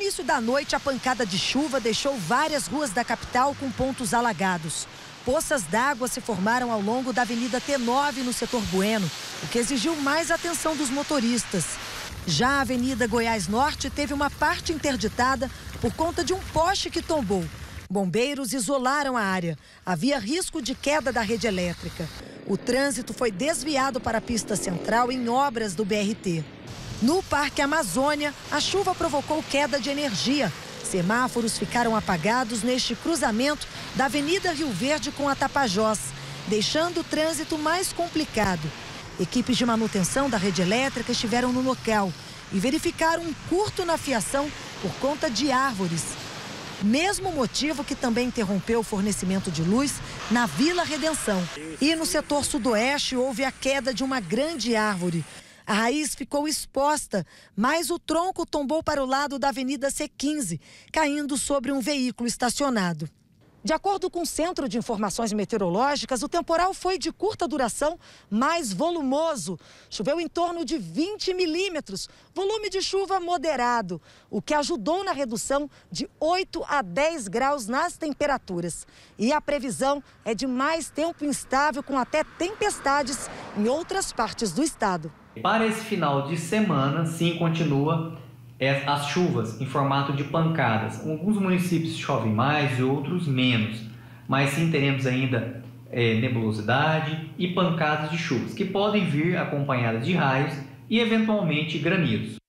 início da noite, a pancada de chuva deixou várias ruas da capital com pontos alagados. Poças d'água se formaram ao longo da Avenida T9 no setor Bueno, o que exigiu mais atenção dos motoristas. Já a Avenida Goiás Norte teve uma parte interditada por conta de um poste que tombou. Bombeiros isolaram a área. Havia risco de queda da rede elétrica. O trânsito foi desviado para a pista central em obras do BRT. No Parque Amazônia, a chuva provocou queda de energia. Semáforos ficaram apagados neste cruzamento da Avenida Rio Verde com a Tapajós, deixando o trânsito mais complicado. Equipes de manutenção da rede elétrica estiveram no local e verificaram um curto na fiação por conta de árvores. Mesmo motivo que também interrompeu o fornecimento de luz na Vila Redenção. E no setor sudoeste houve a queda de uma grande árvore. A raiz ficou exposta, mas o tronco tombou para o lado da Avenida C15, caindo sobre um veículo estacionado. De acordo com o Centro de Informações Meteorológicas, o temporal foi de curta duração, mais volumoso. Choveu em torno de 20 milímetros, volume de chuva moderado, o que ajudou na redução de 8 a 10 graus nas temperaturas. E a previsão é de mais tempo instável, com até tempestades em outras partes do estado. Para esse final de semana, sim, continua as chuvas em formato de pancadas. Alguns municípios chovem mais e outros menos, mas sim teremos ainda nebulosidade e pancadas de chuvas, que podem vir acompanhadas de raios e eventualmente granizo.